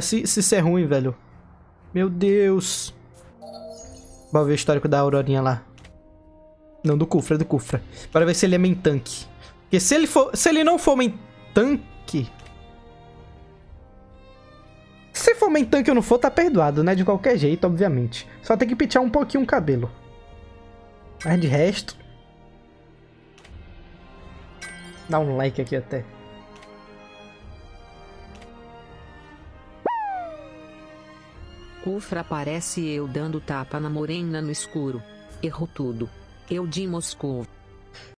Se isso é ruim, velho. Meu Deus. Bora ver o histórico da Aurorinha lá. Não, do Kufra, do Kufra. Para ver se ele é main tank. Porque se ele não for main tank... Se for main tank ou não for, tá perdoado, né? De qualquer jeito, obviamente. Só tem que pentear um pouquinho o cabelo. Mas de resto... Dá um like aqui até. Kufra parece eu dando tapa na morena no escuro. Errou tudo. Eu de Moscou.